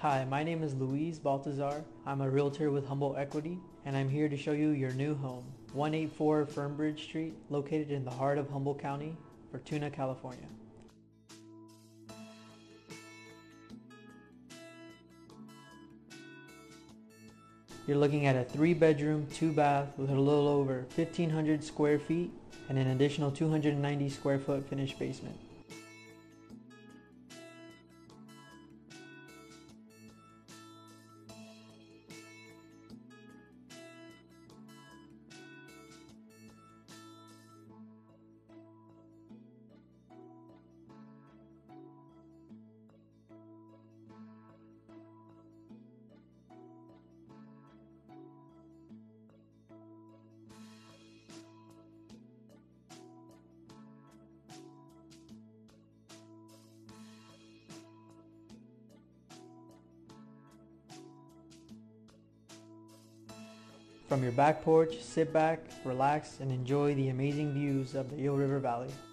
Hi, my name is Luiz Baltazar. I'm a realtor with Humboldt Equity, and I'm here to show you your new home, 184 Fernbridge Street, located in the heart of Humboldt County, Fortuna, California. You're looking at a 3-bedroom, 2-bath with a little over 1,500 square feet and an additional 290 square foot finished basement. From your back porch, sit back, relax, and enjoy the amazing views of the Eel River Valley.